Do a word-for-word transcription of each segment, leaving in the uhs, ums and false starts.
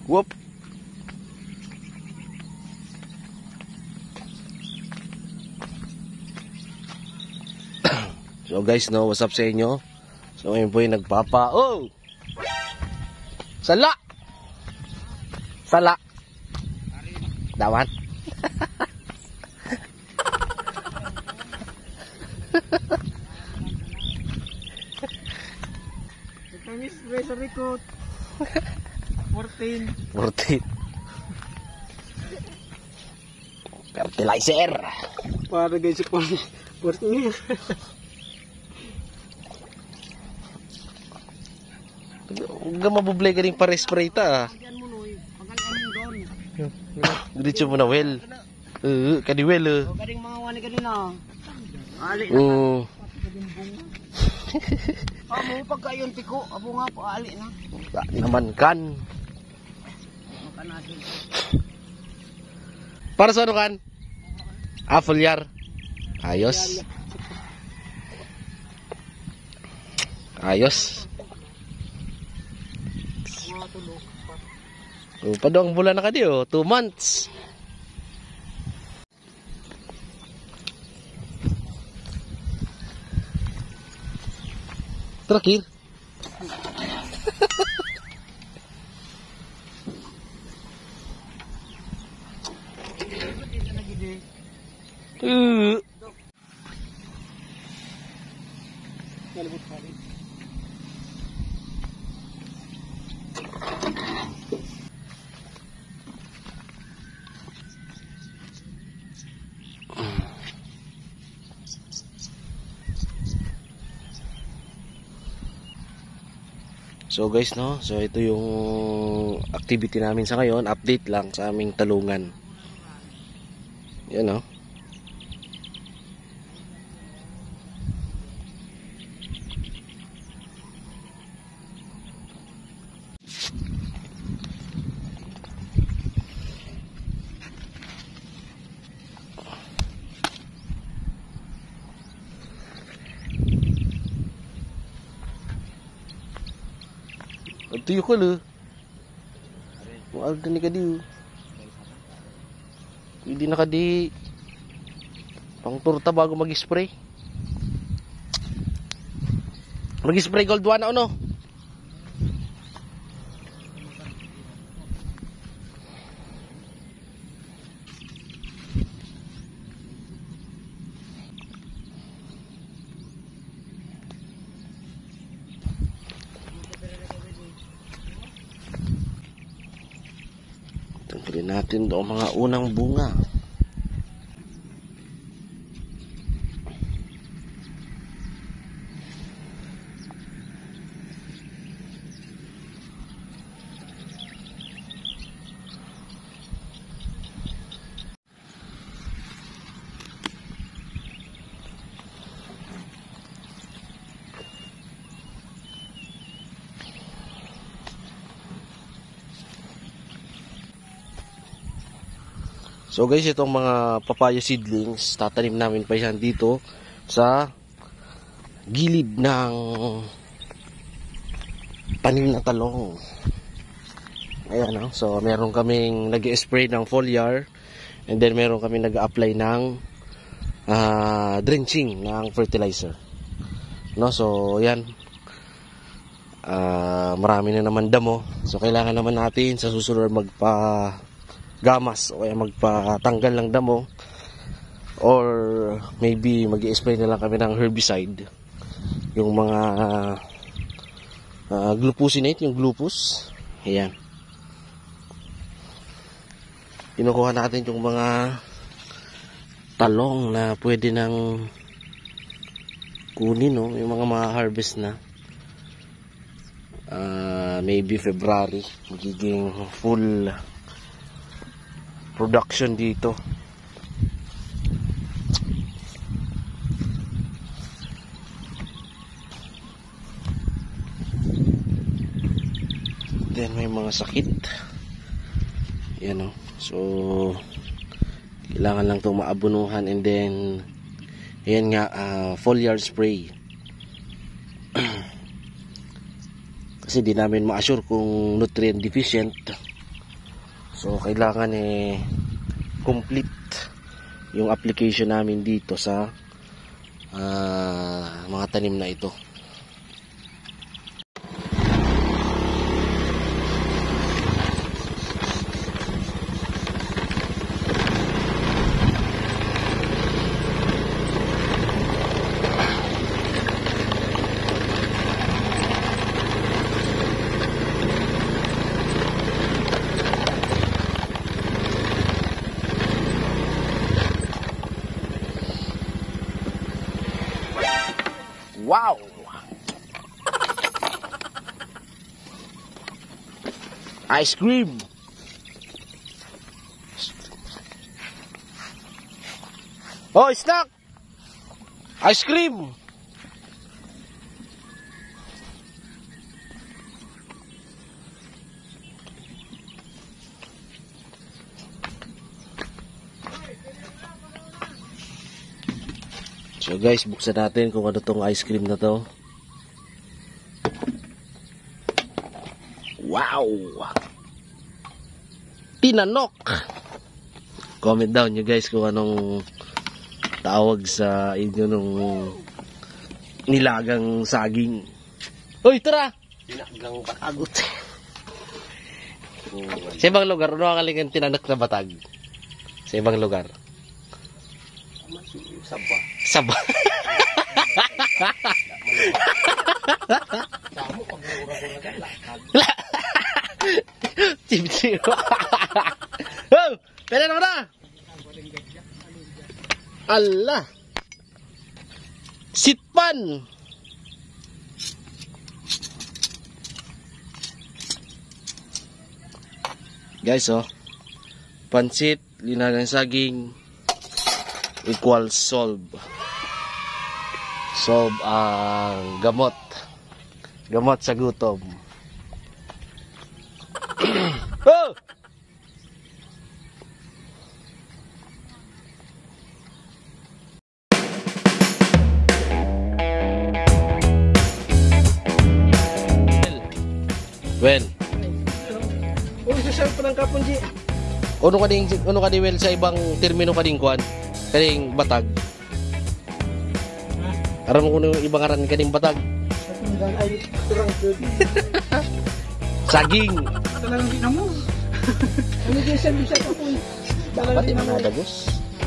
Whoop. So guys, no, what's up sa inyo? So ngayon po yung nagpapa... Oh! Sala! Sala! Dawan! Tamis, sa rikot. fourteen. fourteen. Fertilizer! Para guys, fourteen. Huwag ka mabublay ka rin pa-spray ta. Pagyan mo noy, pagalian mo doon. Diretso mo na well. Uh, kadi well uh. O kading mga wani kanina. Ali na. Uh. Amo pagkayon tiko, abo nga po ali na. Naman kan. Makanasin. Para sa ano kan? Ah, foliar. Ayos. Ayos. Oh, padong bulan na ka di oh, two months. Terakhir. Uh. So guys, no, so ito yung activity namin sa ngayon, update lang sa aming talungan. Yan, no. Tuyo ko lo. Wag ni kadi. Hindi na kadi pang turta bago mag-spray. Mag-spray gold one ano? Tanggalin natin doon mga unang bunga. So guys, itong mga papaya seedlings, tatanim namin pa yan dito sa gilid ng tanim na talong. Ayan, no? So meron kaming nag-spray ng foliar, and then meron kaming nag-apply ng uh, drenching ng fertilizer. No? So yan, uh, marami na naman damo. So kailangan naman natin sa susunod magpa gamas o kaya magpatanggal ng damo, or maybe mag-i-spray na lang kami ng herbicide, yung mga uh, glufosinate, yung glupus. Ayan, kinukuha natin yung mga talong na pwede nang kunin, no? Yung mga ma-harvest na uh, maybe February magiging full production dito. Then may mga sakit. Yan, no? So kailangan lang itong maabunuhan, and then ayan nga, uh, foliar spray. Kasi di namin ma-assure kung nutrient deficient So kailangan eh complete yung application namin dito sa uh, mga tanim na ito. Wow! Ice cream! Oh, snack! Ice cream! So guys, buksan natin kung ano tong ice cream na to. Wow! Tinanok! Comment down nyo guys kung anong tawag sa inyo nung nilagang saging. Uy, tara! Nilagang batagot. Sa ibang lugar, ano ang kalingan tinanok na batag? Sa ibang lugar? Sabah. Sabah. Cip-cip. Oh, pera na na. Allah. Sitpan. Guys, oh. Pansit, linagang saging equals solve. Solve ang gamot. Gamot sa gutom. Oh! Well. Oh, sasal pa ng kapon, G. Uno ka ding, uno ka ding well sa ibang termino ka ding kuan. Kaning batag. Aram ko yung ibang aran kaning batag. Saging. Talagang di na mo. Ano din siya bisa pa po. Dapat di na dagos.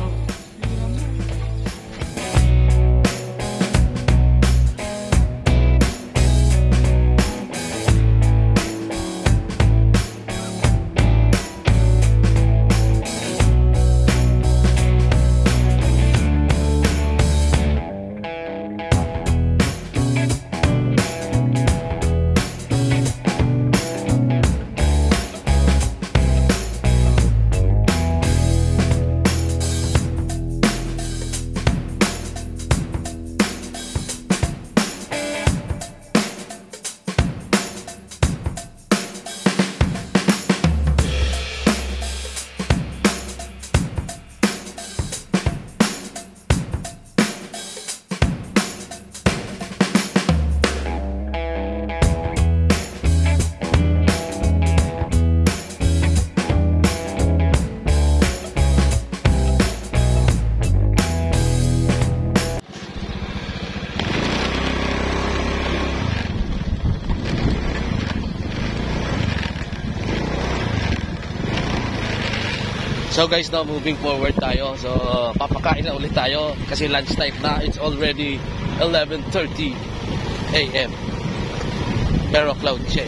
So guys, now moving forward tayo. So papakain na ulit tayo kasi lunch time na. It's already eleven thirty a m Pero cloud siya.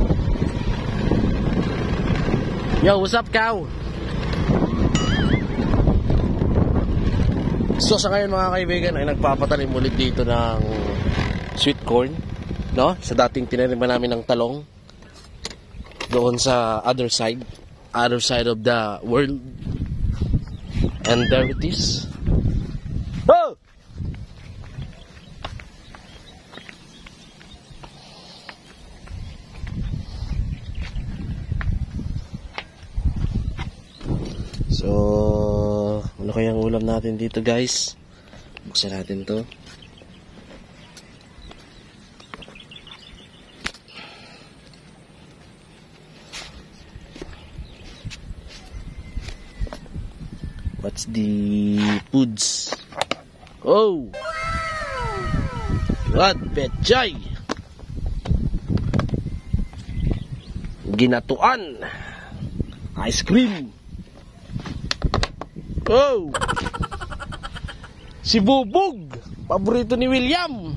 Yo, what's up, cow? So sa ngayon mga kaibigan ay nagpapatanim ulit dito ng sweet corn, no? Sa dating tinaniman namin ng talong doon sa other side. Other side of the world. And there it is. Oh! So, ano kayang ulam natin dito, guys? Buksan natin to. That's the foods. Oh! What betchay? Ginatuan. Ice cream. Oh! Si Bubog, paborito ni William.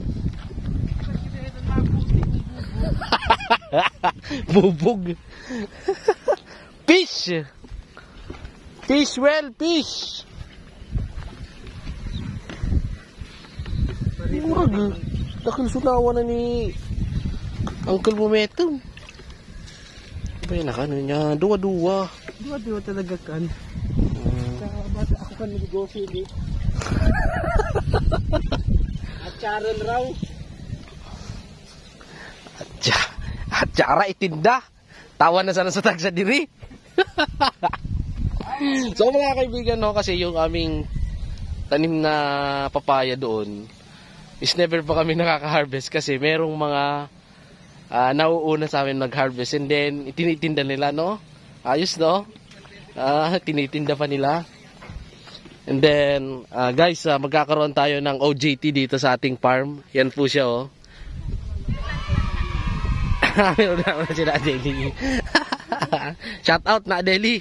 Bubog. Fish. Fish well, fish. Wag. Dakil sunawa na ni Uncle Momentum. Bay na kano niya, duwa-duwa. Duwa-duwa talaga kan. Sa bata ako kan negosyo di. At charon raw. Atya, atyara itinda. Tawa na sana sa tagsa diri. So mga kaibigan, no, kasi yung aming tanim na papaya doon is never pa kami nakaka-harvest kasi merong mga uh, nauuna sa amin mag-harvest and then itinitinda nila, no? Ayos, no? Uh, tinitinda pa nila. And then, uh, guys, uh, magkakaroon tayo ng O J T dito sa ating farm. Yan po siya, oh. Meron na si na Adeli. Shout out na Adeli.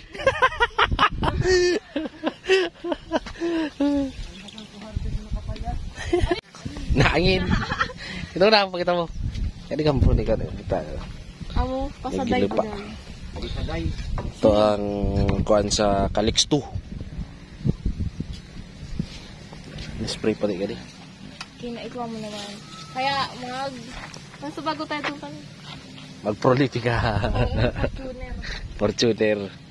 Naangin. Ito na, pakita mo. Kaya ka mo, ikaw na. Amo, pasaday ko yan. Ito ang kuhan sa Calix two. Spray pa rin ka din. Kinaikuha mo naman. Kaya, mag... Nasa bago tayo doon kami. Mag-prolifica. Fortuner. Fortuner.